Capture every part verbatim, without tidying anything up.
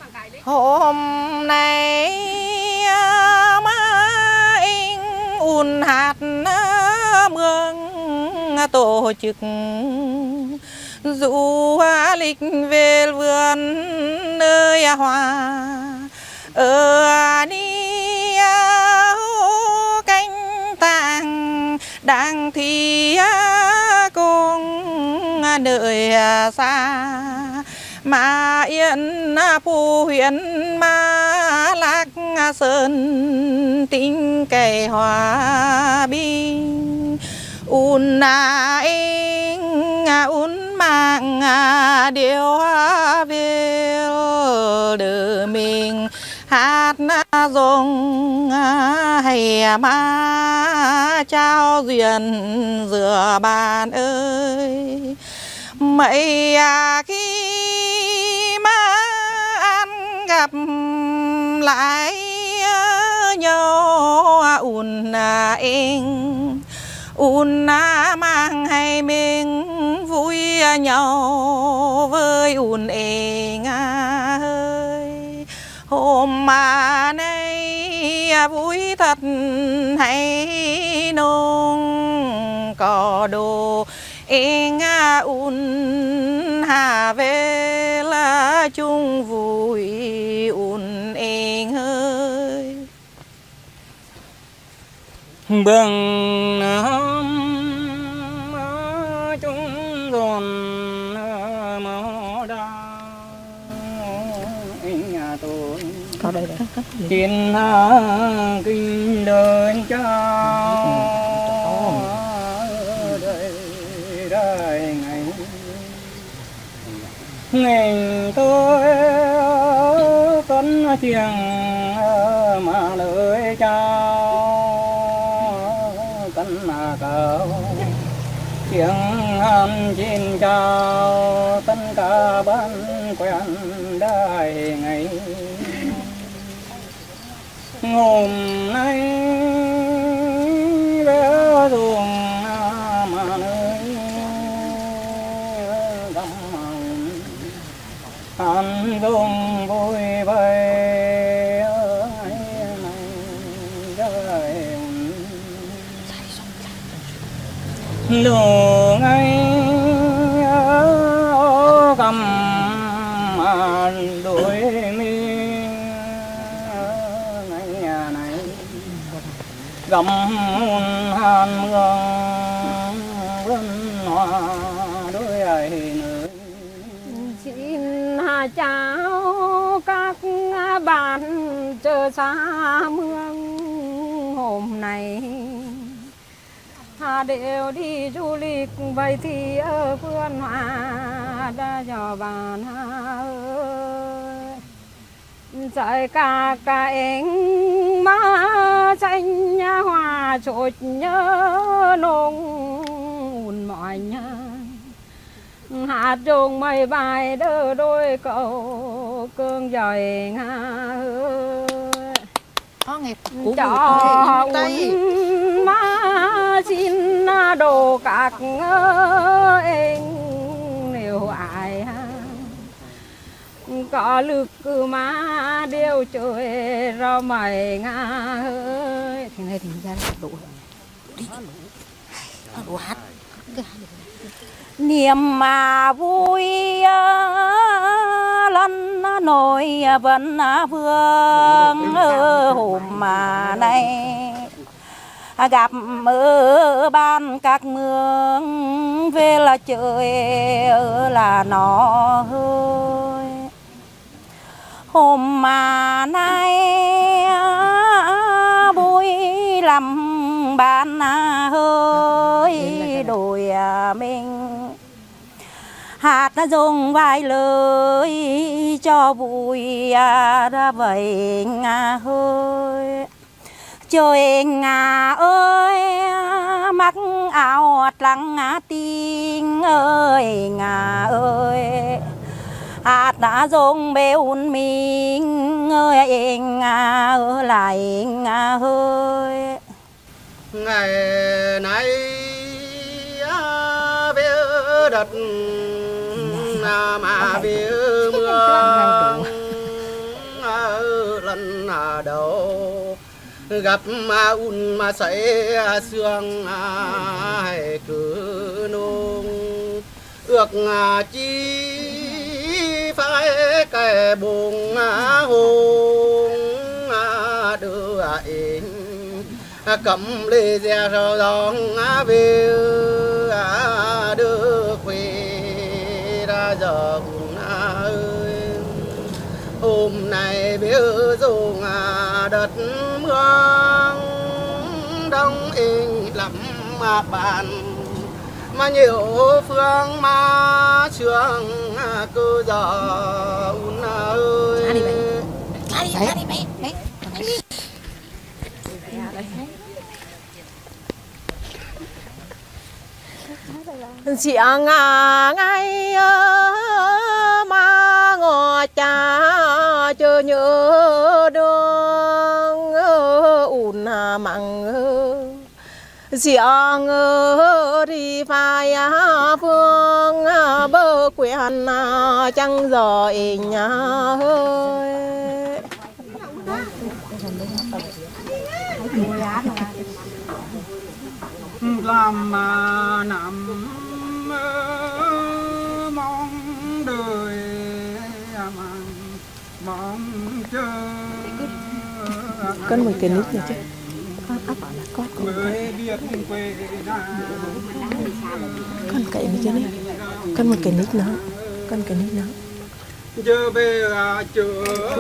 hôm nay má in un hạt mương tổ chức dụ lịch về vườn nơi hoa ở ni cánh tàng đang thi cùng nơi xa mà yên phù huyện ma lạc sơn tinh cây hòa bình un na in un mang điều về đời mình hát na dòng hay ma trao duyên dừa bàn ơi mấy khi mà ăn gặp lại nhau un anh un mang hay mình vui nhau với un anh ơi hôm mà nay vui thật hay nông có đồ anh un hà về là chung vui un anh ơi bừng chung dồn màu đa anh nhà tôi có đây đấy thiên kinh đời cho đời đời ngày ngày tôi cấn chiêng mà lời chào cấn mà cầu chiêng ăn chín chào tất cả bạn quen đời ngày hôm nay bé ruộng mà nơi găm ăn dùng vui bay này đời đường anh cầm đuổi mi nhà này gầm hàn mương vân hoa đôi ai nữ xin chào các bạn chờ xa mương hôm nay đều đi du lịch vậy thì ở vườn hoa đã cho bạn ơi trời cả cả anh má xanh hoa trội nhớ nông mọi nhớ hạt trùng mây bài đỡ đôi cậu cương dời nga có nghiệp cho un má xin đồ các anh nếu ai có lực má đều chơi rau mày nga ơi thì này thì ra đủ đi đủ hát niềm mà vui lần nổi vẫn vương hôm mà nay gặp ở ban các mương về là trời là nó hơi hôm mà nay vui lắm ban hơi đôi mình hạt nó dùng vài lời cho vui ra vậy ngà hơi trời ngà ơi mắc áo lăng ngà tinh ơi ngà ơi hạt đã dùng bèo mình ơi ngà ơi lại ngà hơi ngày nay về đất mà về mưa gặp mà un mà say sương ai cứ nung ước chi phải cái bùng hùng đưa in cầm lê ra rồi dòng về đưa quê ra giờ ơi hôm nay biết dùng đất mương đông in lắm mà bàn mà nhiều phương mà trường cứ giờ un ơi đi đi đi đi đi Giang à ngay mà ngõ cha chờ nhớ đường ùn mặn giang đi phải phương bơ quen chẳng rồi nhà ơi làm mà nằm mong đời mong mong chờ con mời cái nít này chứ con mới biết quê con cậy mấy cái nít con mời cái nít nữa con cái nít nữa giờ về chờ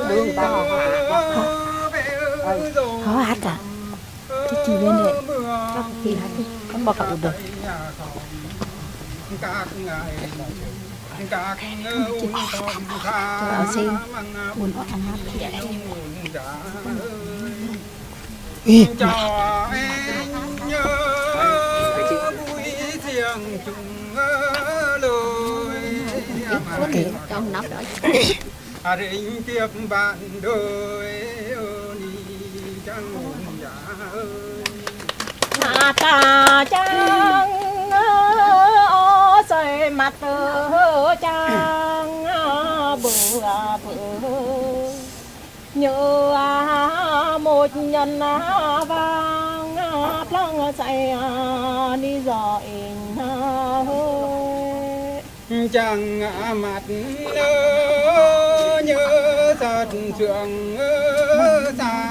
khó hát cả cái chị bên này các chị hát đi con bỏ cậu được các ngày các ung tôm khá ở xin buồn có ăn hát cho em nhớ vui thiêng chung lối trong nắp đó à rình tiếp bạn đời đi chẳng giả à ta chẳng ô xây mặt chẳng bự bự nhớ một nhân vang plong say đi rồi chẳng mặt nhớ thật trường xa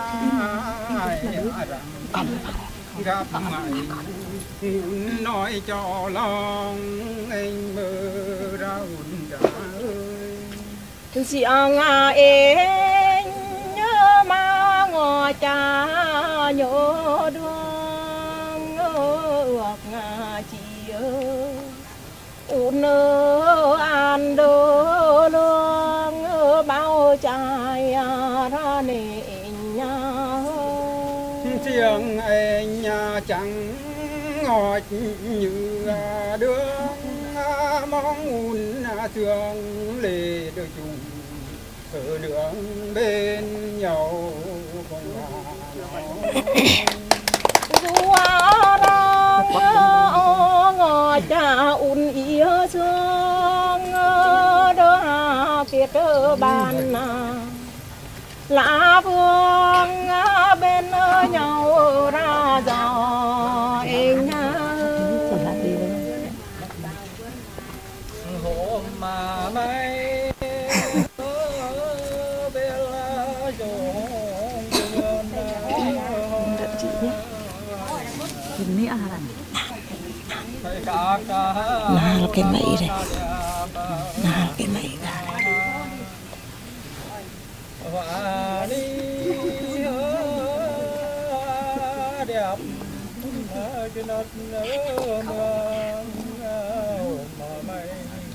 gặp mày nói cho lòng anh mơ ra hồn đã ơi giang à em nhớ mà ngõ cha nhớ đường ước ngà chi ơi un an đô lương bao trái ra nền nhà tiếng anh chẳng ngọt như đường mong un thương lệ đôi chung ở đường bên nhau không ngõ cha un ý dương đỡ biết bàn lá vương bên nhau ra gió anh hôm mà mây nào cái mậy đây nào cái mậy ra hoa đi đẹp trên đất mưa mà mây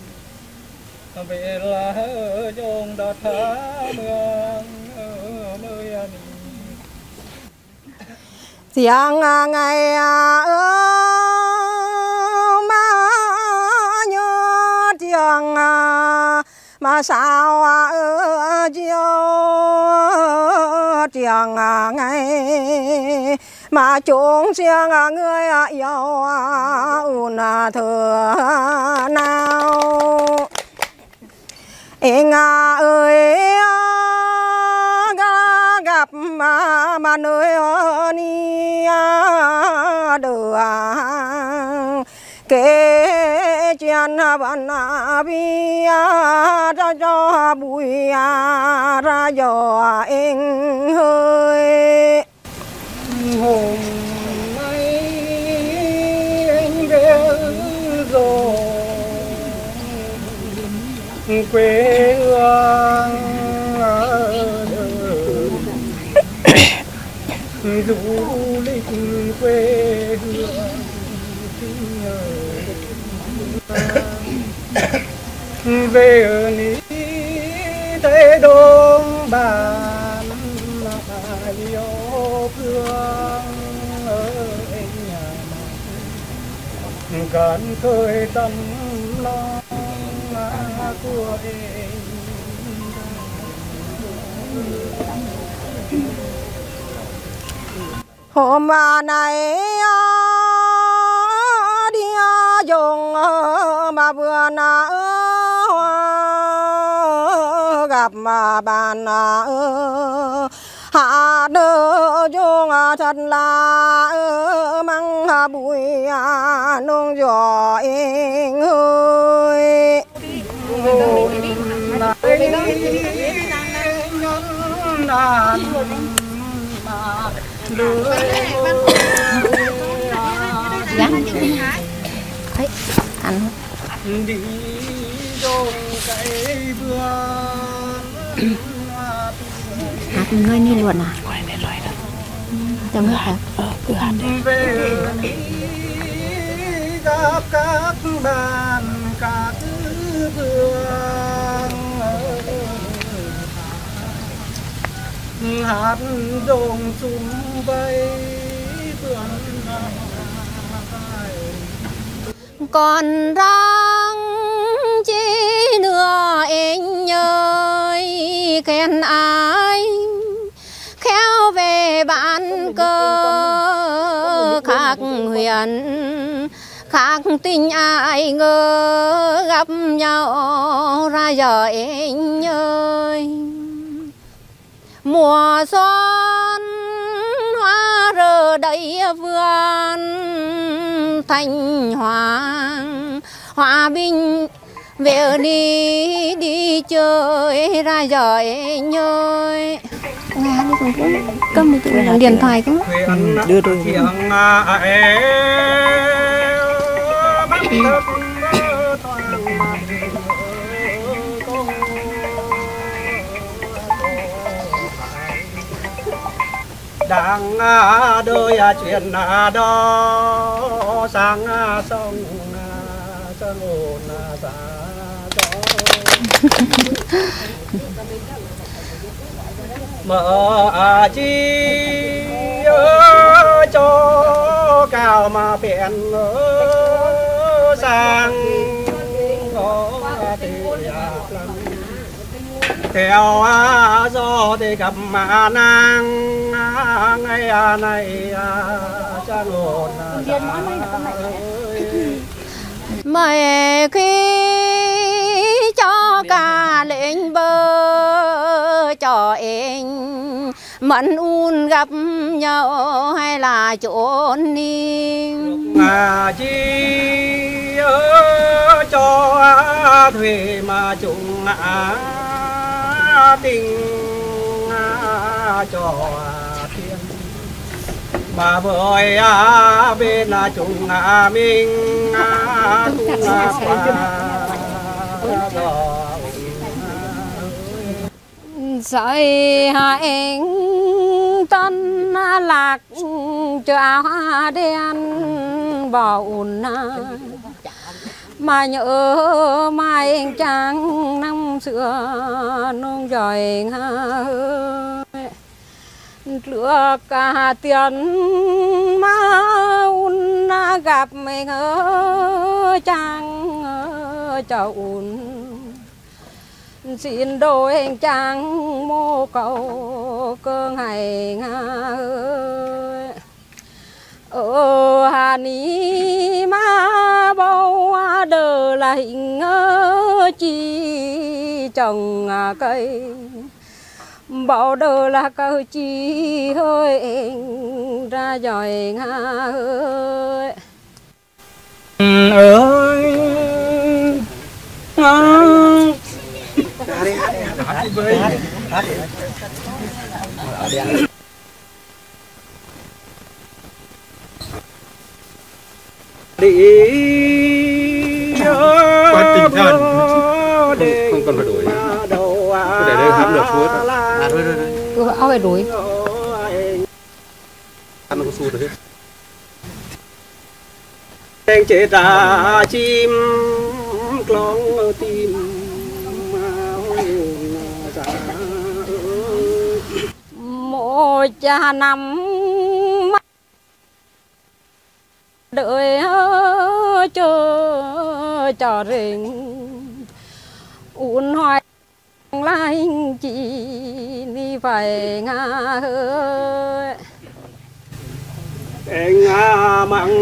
về là trong đợt mưa mưa giang ngày mà nhớ tiếng mà sao ở chiều tiếng ngày mà chúng riêng người yêu un thừa nào anh ơi ga ga gặp mà mà nơi ni đưa kể chuyện bạn bi ra cho bụi ra gió anh hơi hôm nay anh về rồi quê hương du lịch quê hương về ở ní thế đông bàn lại yêu thương ở nhà cạn khơi tâm lo của em. hôm nay đi dùng mà vừa na gặp mà bạn hạ đỡ dùng thật là măng bụi nông gió anh ơi nàn thấy anh đi trong cái vườn hạt người ni luôn à trong nước hạt cứ hạt về gặp các bạn các vườn hát đồng chung vây vườn còn đang chỉ nữa anh ơi khen ai khéo về bạn cơ khác huyền khác tình ai ngờ gặp nhau ra giờ anh ơi mùa xuân hoa rờ đầy vườn thanh hoàng hòa bình về đi đi chơi ra giờ anh ơi nghe đi cũng cũng cầm đi tụi điện thoại cũng đưa tôi đang đôi chuyện đó sang sông sông ồn xa mở chi cho cao mà bèn sang theo gió thì gặp mà nàng ngày này cha lộn mày khi cho cả lệnh bơ cho anh mẫn un gặp nhau hay là trốn đi mà chi cho thủy mà chúng tình cho thiên mà với bên chúng mình cũng qua dạy anh tân lạc cho áo đen bỏ ùn mà nhớ mai anh trắng năm xưa nông giỏi lừa cả tiền mà un gặp mình ở trắng chậu un xin đôi anh trắng mô cầu cơ ngày ơi ở Hà Ni mà bao đờ là hình chi trồng cây bảo đồ là câu chi hơi ra giỏi nga ơi ơi đi quá tình thần không cần phải đuổi cứ để đây hãm được suốt à thôi thôi thôi cứ áo phải đuổi ăn nó có su được hết anh chế ta chim clong tim một cha năm đợi chờ chờ rình uốn hoài lại chị đi phải ngã ơi anh à mặn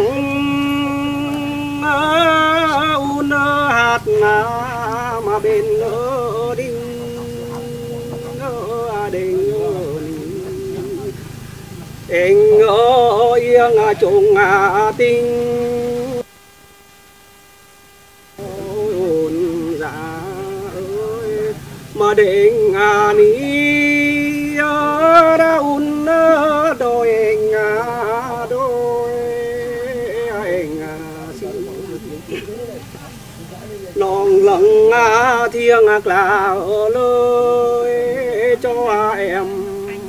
un hạt ngà mà bên ở đinh ở đinh anh ở yên trùng à tinh ôn dạ ơi mà đinh à ní ra un đôi anh à đôi anh à non lặng à thiêng à cloud lơi cho em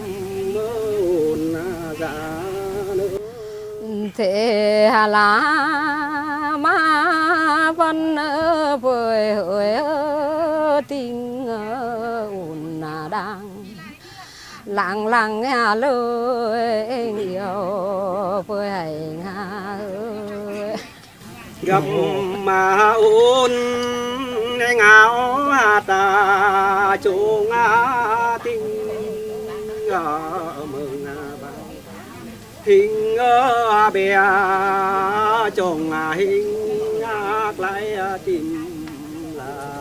thế hà lá ma văn vơi hơi tình ồn đang lặng lặng nghe lời yêu với hành ơi gặp mà ôn anh áo hà ta chỗ ngã tình mừng hình bè chồng hình lại tìm là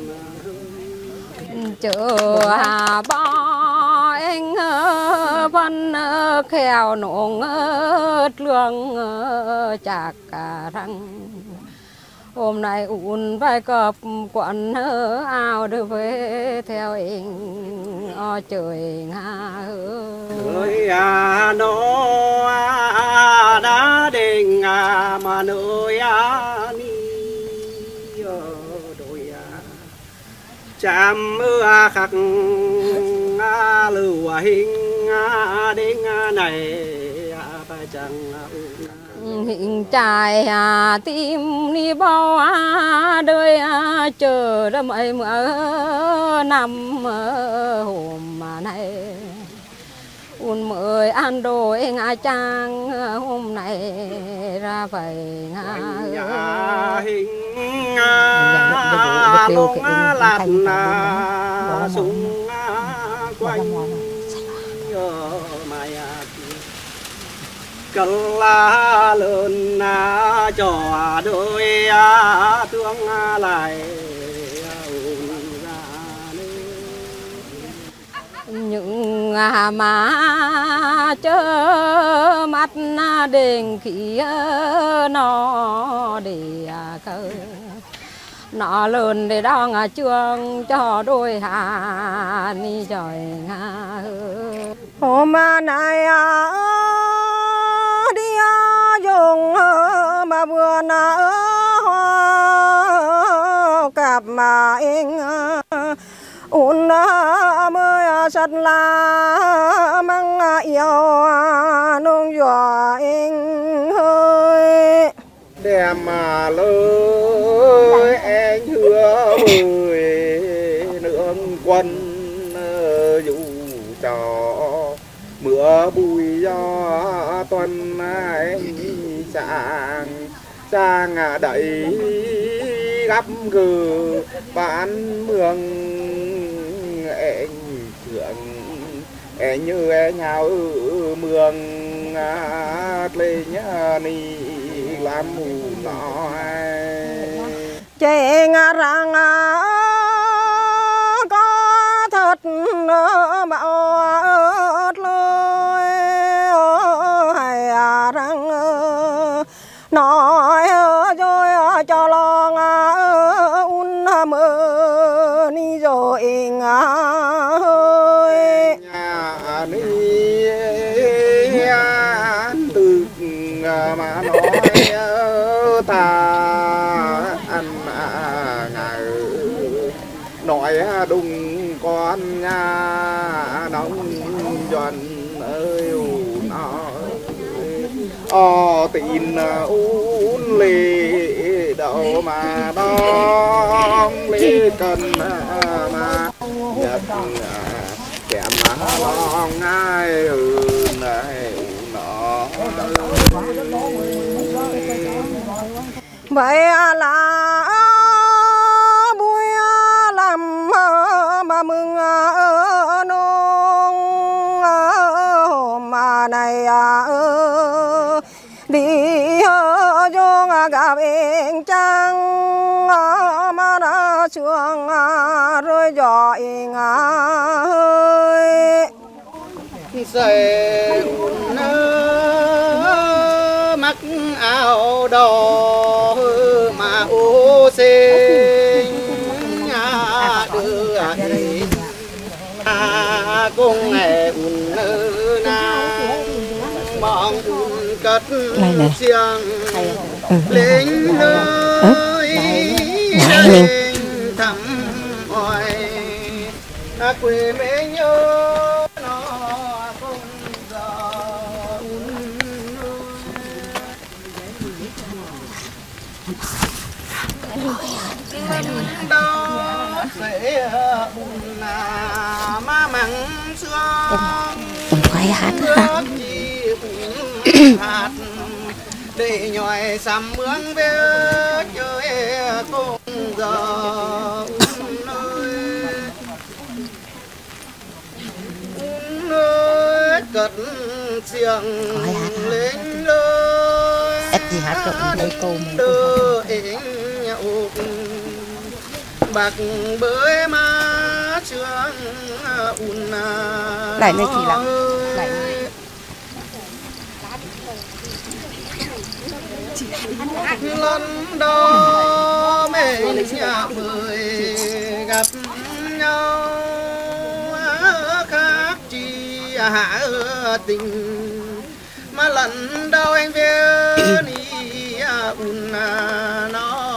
chờ hà bo anh văn khéo nồng lương chạc cả răng hôm nay uốn vai cọp quần áo đưa về theo anh o trời nga ơi à nó đã định à mà nơi à ni đôi à chạm mưa khắc à lưu hình à đến này phải chẳng hình trai à tim đi bao à đời à chờ ra mấy mưa năm hôm mà này un mời ăn đồ ngã trang hôm nay ra phải ngã hình lông lạt súng quanh mày cần la lớn cho đôi thương lại những má chớ mắt đền khí nó để cơ nó lớn để đong trường cho đôi hà ni trời nga hôm nay đi dùng mà vườn cặp mà anh un mới sạch là mang yêu nông dọa anh hơi đẹp mà lời anh hứa mười nương quân dù cho mưa bụi gió tuần anh sang sang đẩy gấp gừ bán mương anh thượng anh như anh hào mương lên ni làm mù nọ chè ngà răng có thơ ớt bão ớt lôi hay răng nói rồi cho lo un mơ ni rồi ơi nhà ni từ mà nói ta anh ngày nói đúng con nhà nóng dần ơi nói o tin uốn lì đâu mà đong lì cần mà nhật kẻ mà lo ngay ừ này nó vậy là buổi làm mà mừng nông mà này đi cho gặp anh trăng mà đã xuống rồi gió anh ơi sẽ mắc áo đỏ mà ô sinh nhà đưa đi à cùng nghe un na mong un cất xiang lính ơi thăm hỏi quê mẹ nhớ nó không giờ đó sẽ buồn là má mặn xương quay hát hạt để nhòi sắm mướn về chơi cùng giờ cất xiềng lên lơi đưa hình nhậu bạc bới má trương un lại này kỳ lắm lại lần đó mình nhà bơi gặp nhau khác chi hạ tình mà lần đầu anh về ni un nó